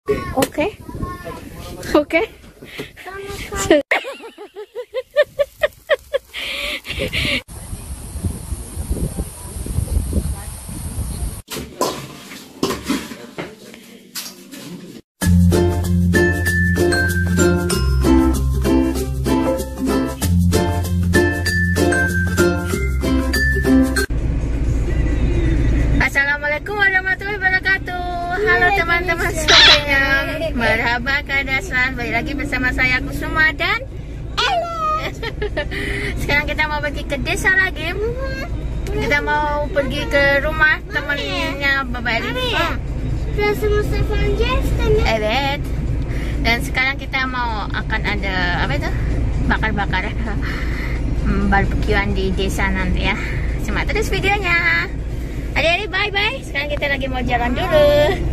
Oke. Oke. Assalamualaikum warahmatullahi wabarakatuh. Halo teman-teman semuanya. Merhaba kadasan. Balik lagi bersama saya Kusuma dan Ella. Sekarang kita mau pergi ke desa lagi. Kita mau pergi ke rumah temannya Bapak Eli. Evet. Dan sekarang kita mau akan ada apa itu? Bakar-bakar barbekyuan di desa nanti ya. Simak terus videonya. Adik-adik bye-bye. Sekarang kita lagi mau jalan dulu.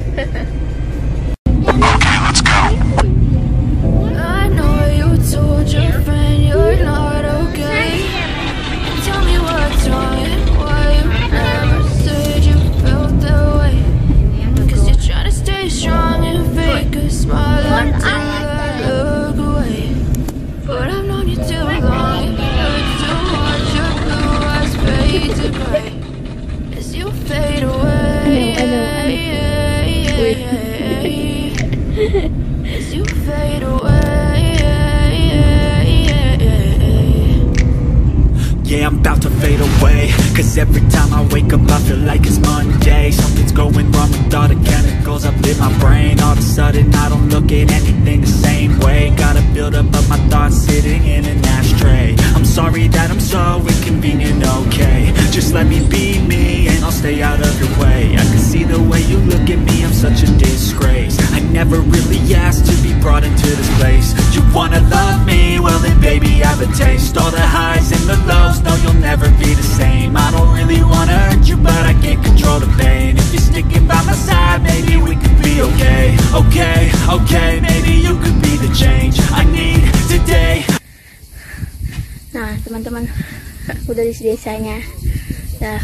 Yeah, I'm about to fade away, cause every time I wake up I feel like it's Monday. Something's going wrong with all the chemicals up in my brain. All of a sudden I don't look at anything the same way. Gotta build up of my thoughts sitting in an ashtray. I'm sorry that I'm so inconvenient, okay. Just let me be me and I'll stay out of your way. I can see the way you look at me, I'm such a disgrace. I never really asked to be brought into this place. You wanna love me? Well then baby I have a taste. All the highs and the lows, no you'll never be the same. I don't really wanna hurt you but I can't control the pain. If you're sticking by my side maybe we could be okay. Okay, okay, maybe you could be the change I need today. Nah teman-teman, udah di desanya. Nah,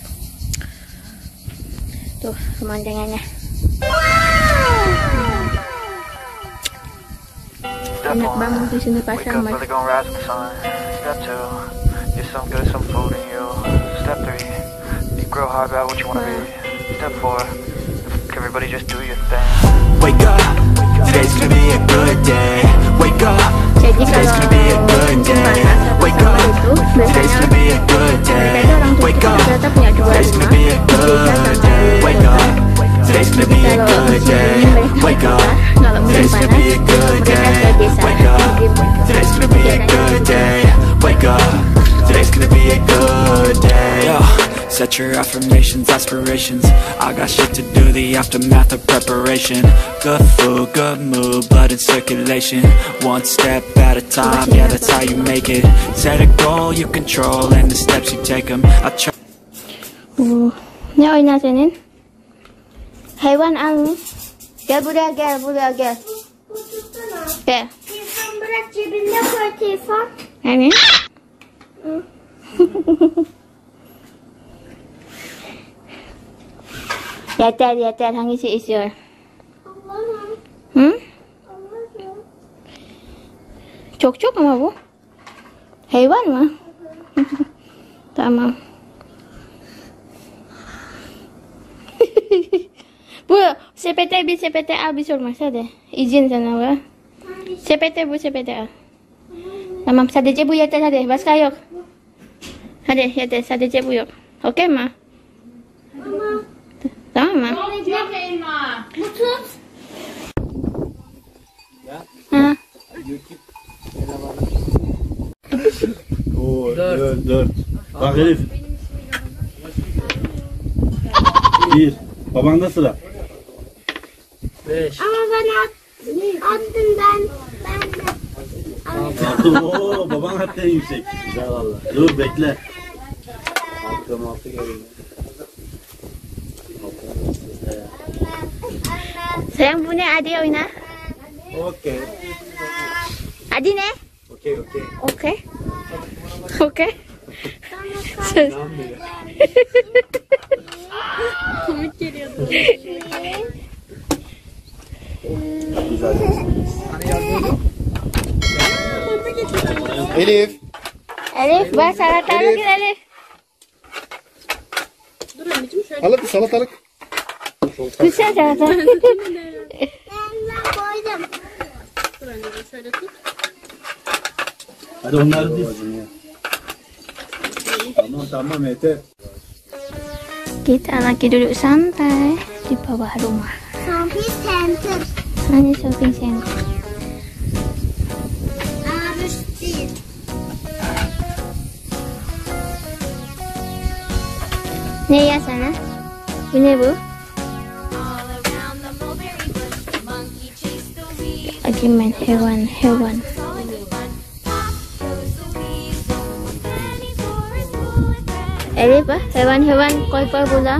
tuh pemandangannya. Enak banget di sini pasang mas. Get some good, some food in you. Step 3, be real hard about what you wanna be. Step 4, everybody just do your thing. Wake up, today's gonna be a good day. Wake up, today's gonna be a good day. Wake up, today's gonna be a good day. Wake up, today's gonna be a good day. Wake up, today's gonna be a good day. Wake up, today's gonna be a good day. Wake up, today's gonna be a good day. Wake up, today's gonna be a good day. Yo, set your affirmations, aspirations. I got shit to do, the aftermath of preparation. Good food, good mood, blood in circulation. One step at a time, yeah that's how you make it. Set a goal you control and the steps you take them. I try. Ne oyna senin? Hayvan almış. Gel buraya gel, buraya gel. Gel. Telefon bırak cebinde koy telefon. Yani? Yeter yeter, hangisi istiyor? Allah'ım. Hı? Allah'ım. Çok çok ama bu. Hayvan mı? Tamam. Bu sepete bir sepete al bir sormaz hadi. İzin sana bu. Sepete bu sepete al. Tamam sadece bu yeter hadi. Başka yok. Hadi yeter sadece bu yok. Okey mi? Tamam. Tamam mı? Bu tut. Ha. Oo, 4. Bak Elif. 1. Babanda sıra. 5. Ama ben attım ben de. Oo, baban hatta yüksek. Güzel valla. Dur bekle. 6 geliyor. Sayang bu ne? Adi oyna. Okey. Adi ne? Okey. Okey. Okey. Komik geliyordu. Elif. Elif bak salatalık Elif. Al hadi salatalık. Güzel salatalık. Ben koydum. Hadi onları değil. Tamam yeter. Kita lagi duduk santai di bawah rumah. Shopping center. Hanya shopping center. Harus değil. Ne ya sana? Bu ne bu? Agiman hewan. Elif ah, hewan koy pula.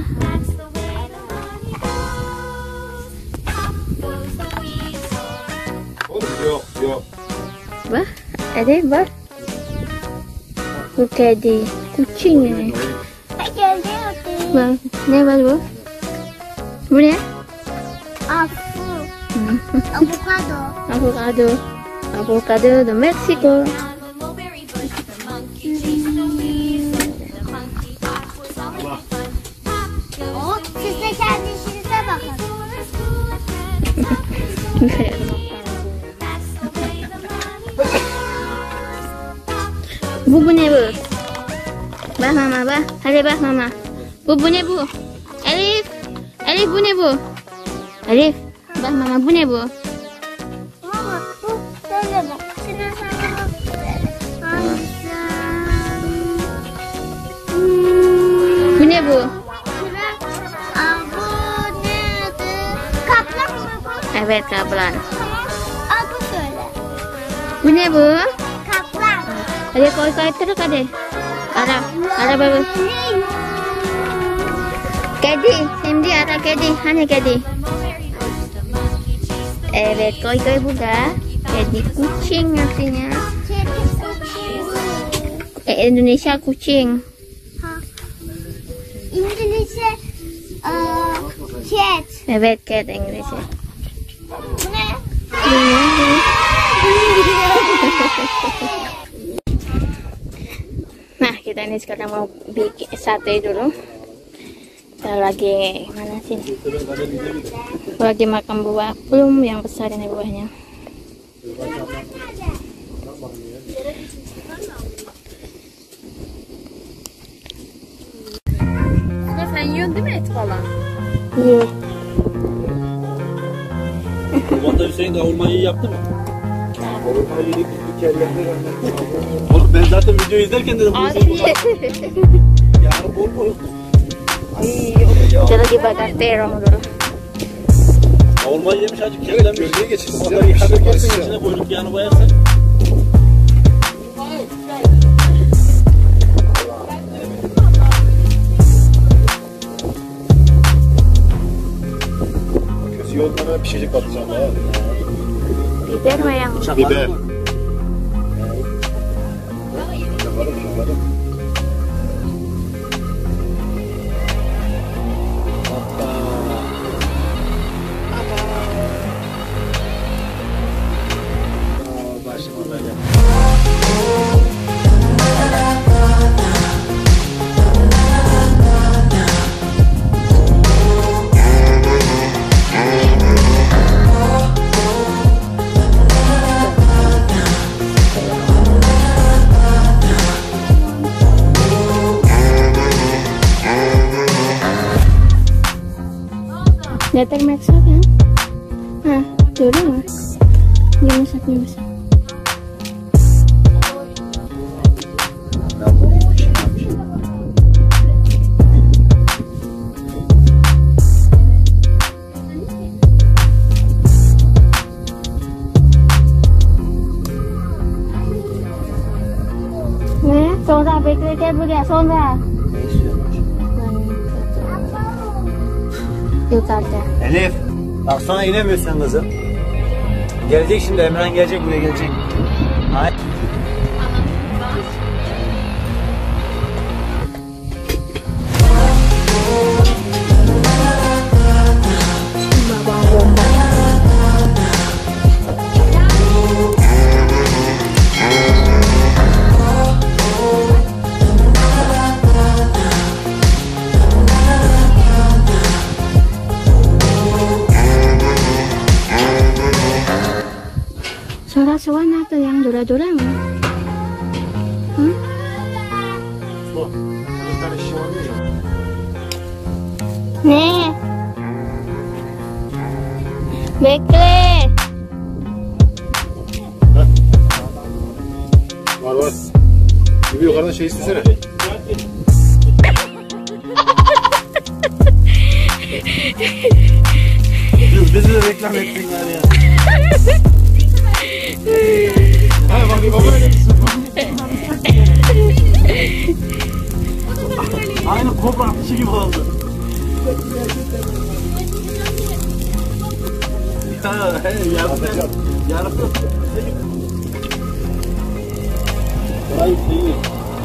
Yok. Bah, Elif bak. Bu kedi, kucing ini. Geldi. Bang, ne var bu? Bu ne? Avokado. Avocado de Mexico. Siz de kendi işinize bakın. Bu ne bu? Bak mama bak. Hadi bak mama. Bu ne bu? Elif bu ne bu? Elif bak mama bu ne bu? Ama bu böyle bak. Şimdi sana bak. Hangisi? Bu ne bu? Bu neydi? Kaplan mı bu? Evet kaplan. Bu söyle. Bu ne bu? Kaplan. Hadi koy terus hadi. Ada bagus. Kedi, şimdi ada kedi. Hani kedi? Evet, koy burada. Kedi kucing artinya. Indonesia kucing. İngilizce cat. Evet, cat Indonesia. Bu ne? Nah, kita ini sekarang mau bikin sate dulu. Kita lagi mana sih? Lagi makan buah plum yang besar ini buahnya. Sen yiyorsun değil mi et falan? Iya. Babanda Hüseyin kavurmayı yaptı mı? Oğlum ben zaten video izlerken dedim. Yarın bol bol. Kita lagi bakar terong dulu. Kavurmayı yemiş acık kirlenmiş. Gölgeye geçirdim. Onları yıkadık içine koyduk yanı bayarsak. Kötü yollara pişecek patlıcanlar var. Biber mah yang Biber. Başıma böyle. Datar masak kan? Nah, dulu mah. Dia masak. Ne? Sonra beklerken buraya sonra. Yukarıda. Elif, baksana inemiyorsun kızım. Gelecek şimdi, Emran gelecek, buraya gelecek. Hayır. Suara-suara atau yang dura-dura mı? Hı? Bu. Bir tane şişe var ya. Ne? Bekle. Var var. Bir yukarıdan şey istesene. Bizi de reklam etsinler ya. Hayır bak böyle gitsin. Aynı kobra atışı gibi oldu. Yardım. Burayı değil.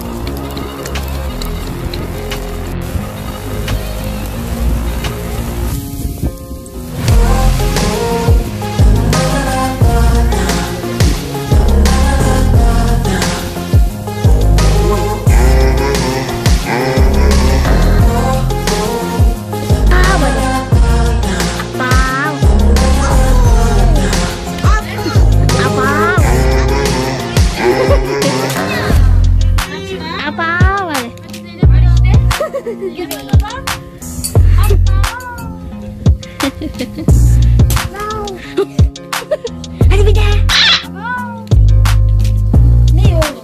Hadi bir daha. Ne oğlum?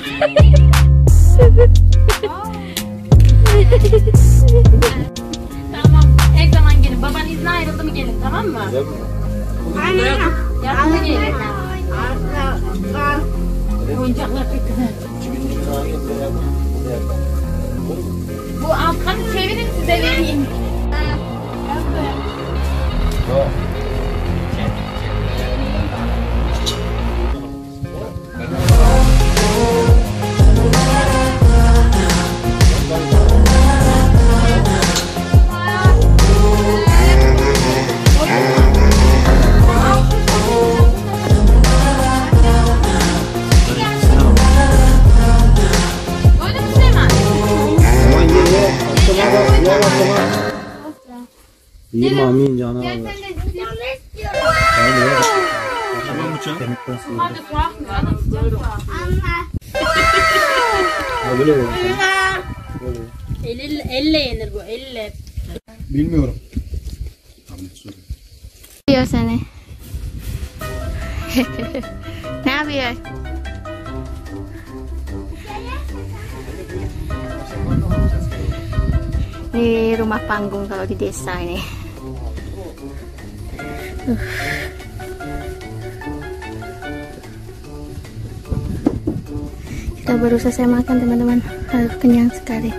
Tamam. Her zaman gelin. Baban izne ayrıldı mı gelin, tamam mı? Anne. Yarın gelin. Oyuncaklar çok güzel. Bu altını çevirin size vereyim. Öyle mi Süleyman? İyi mamin canı Gel Allah. sen de Tamam uçan. hadi soğuk mu? Adam sıcak soğuk. Ha böyle mi? Elle yenir bu, elle. Bilmiyorum. Tamam söyle. Ne yapıyor seni? Ne yapıyor? Ini rumah panggung kalau di desa ini. Kita baru selesai makan teman-teman. Aduh, kenyang sekali.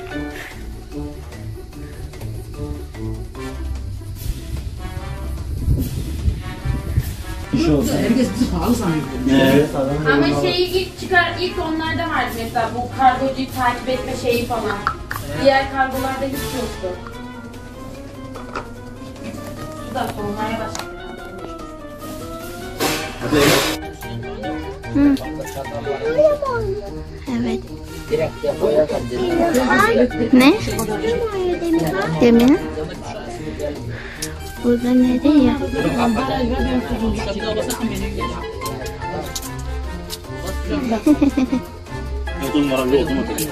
Evet. Ama şeyi ilk onlarda vardı mesela, bu kargocuyu takip etme şeyi falan. Diğer kargolarda hiç yoktu. Su da soğumaya başladı. Evet. Ne? Demir? Burada nerede ya? Otomatik otomatik.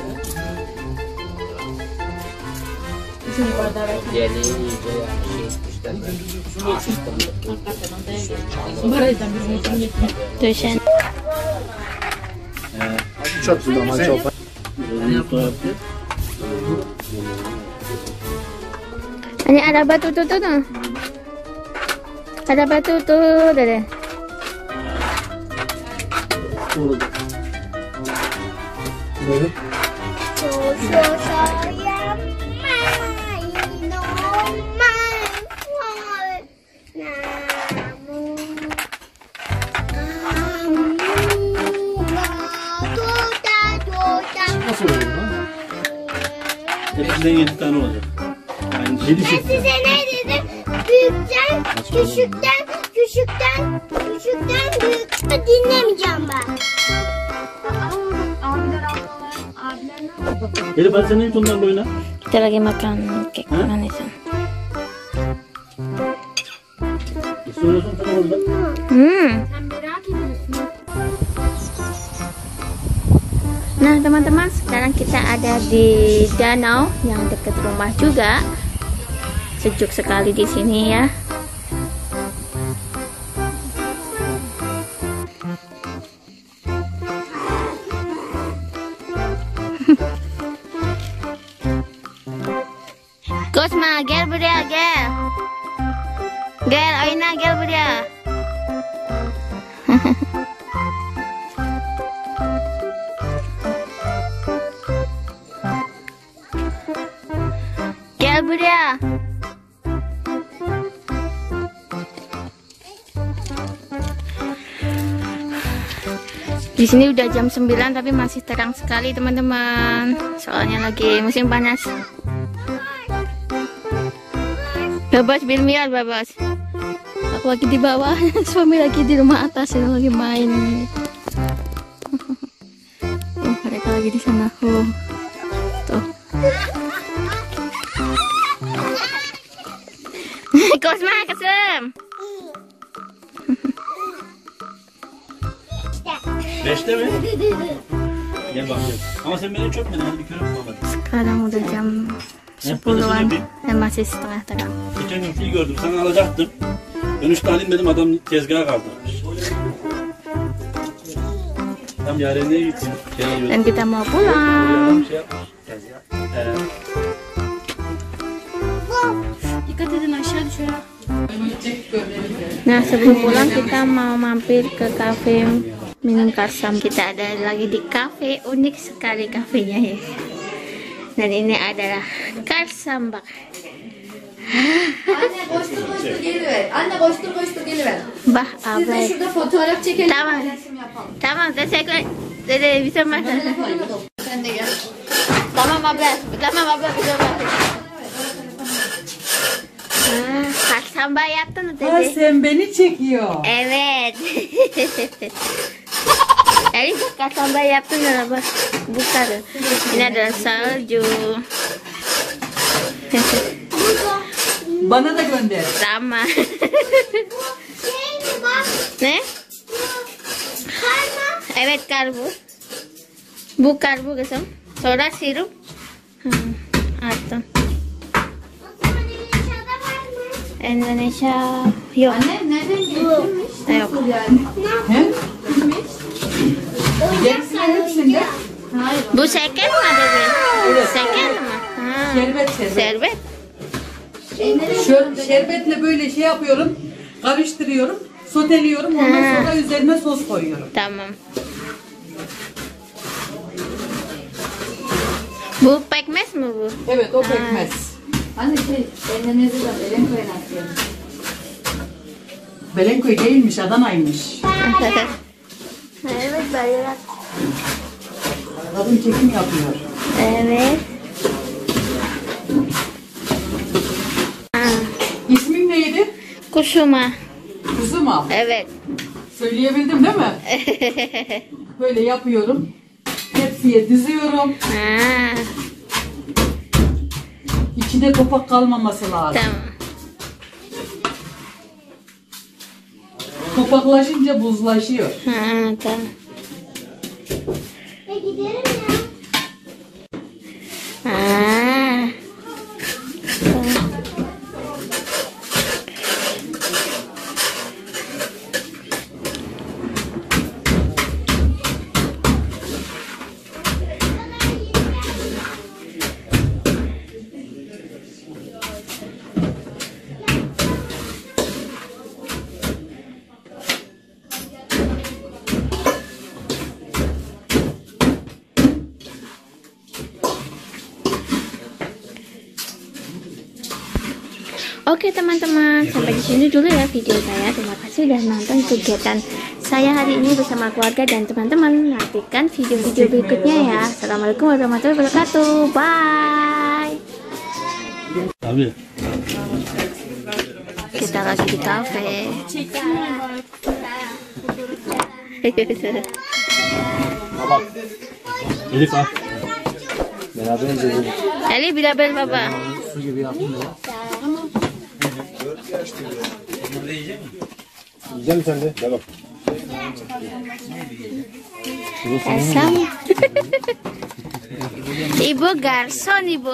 Döşen. Çok güzel ama çok. Ini ada batu tuh. Ada batu tuh, deh. Nasıl oluyor lan? Hepsinden 7 tane olacak. Yani 7 şey. Size ne dedim? Büyükten, küçükten, büyük. Dinlemeyeceğim ben. Elif hadi sen de ondan oyna. Kita lagi makan cake manisan. İstiyorsan sen orada. Hmm. Sen merak etme. Nah teman-teman, sekarang kita ada di danau yang dekat rumah juga. Sejuk sekali di sini ya. Kosma, gel buraya gel. Gel, Aina gel buraya. Gel buraya. Di sini udah jam 9 tapi masih terang sekali teman-teman. Soalnya lagi musim panas. Babas Bilmiar, Babas. Aku lagi di bawah, suami lagi di rumah atas, lagi main. Oh, mereka lagi di sana. Oh, tuh. Kosma kesem. Beşte mi? Gel bakayım. Ama sen beni çökmedin. Hadi bir körük bakalım. Sekarang udah jam 10-an dan masih setengah terang. Geçen gün fil gördüm. Sana alacaktım. Dönüşte alayım dedim. Adam tezgaha kaldırmış. Tam yarenliğe gittim. Dan kita mau pulang. Dikkat edin aşağı düşer. Nah sebelum pulang kita mau mampir ke kafe minum karsam. Kita ada lagi di kafe, unik sekali kafenya ya. Dan ini adalah karsam bak. Anne koştur geliver. Anne koştur geliver. Bah Siz de abla. şurada fotoğraf çekelim. Tamam. Resim yapalım. Tamam, teşekkür. Dede bisa masak. Sen de gel. Tamam abla. Tamam abla bisa masak. Karsam bah yaptın mı Ha, dede? sen beni çekiyor. Evet. Jadi karsam bah yaptın mı bak? Buka tuh. Ini adalah salju. Bana da gönder. Sama. Şey bak. Ne? Karma. Evet karbu. Bu karbu kızım. Sonra sirup. Attım. Aşağıda var mı? Indonesia yok. Anne nereden getirmiş? Yok. Yani. He? Oyuncak hepsinde. Hayır. Bu şeker mi ada be? Şeker mi? Ha. Şerbet. Şerbet. Şerbetle böyle şey yapıyorum. Karıştırıyorum. Soteliyorum. Ondan Ha. sonra üzerine sos koyuyorum. Tamam. Bu pekmez mi bu? Evet o pekmez. Anne Endonezya'da Belenko'ya nasıl? Belenköy değilmiş, Adana'ymış. Evet bayrak. Kadın çekim yapıyor. Evet. İsmin neydi? Kusuma. Kuzuma. Evet. Söyleyebildim değil mi? Böyle yapıyorum. Tepsiye diziyorum. Ha. İçinde topak kalmaması lazım. Tamam. Topaklaşınca buzlaşıyor. Ha, tamam. giderim ya. Ha. Oke teman-teman, sampai di sini dulu ya video saya. Terima kasih sudah nonton kegiatan saya hari ini bersama keluarga dan teman-teman. Nantikan video-video berikutnya ya. Assalamualaikum warahmatullahi wabarakatuh. Bye. Abi. Kita lagi di kafe. Baba. Elif al. Beraber izleyelim. Eli beraber baba. Su gibi yaptın ya. Yiyecek misin sen de? Devam. Garson. Ibu garson ibu.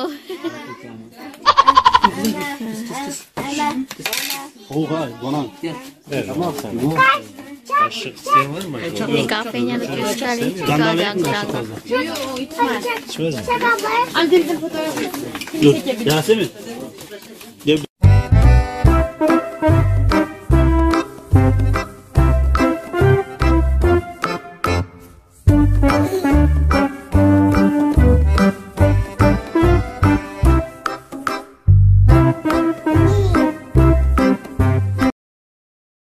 Oha donan. Evet. Tamam sen. Bu kaşık isteyen var mı? Ini kafenya lucu sekali. Gang-gang. İçmez mi? Dur Yasemin.